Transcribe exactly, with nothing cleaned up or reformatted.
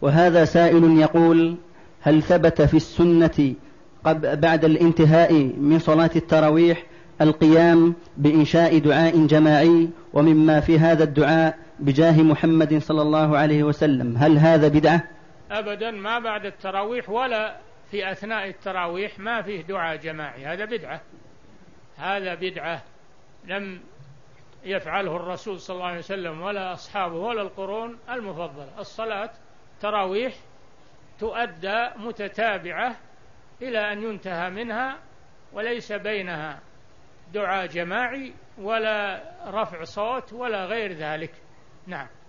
وهذا سائل يقول: هل ثبت في السنة بعد الانتهاء من صلاة التراويح القيام بإنشاء دعاء جماعي، ومما في هذا الدعاء بجاه محمد صلى الله عليه وسلم، هل هذا بدعة؟ أبدا، ما بعد التراويح ولا في أثناء التراويح ما فيه دعاء جماعي، هذا بدعة، هذا بدعة لم يفعله الرسول صلى الله عليه وسلم ولا أصحابه ولا القرون المفضلة. الصلاة تراويح تؤدى متتابعة إلى أن ينتهى منها، وليس بينها دعاء جماعي ولا رفع صوت ولا غير ذلك. نعم.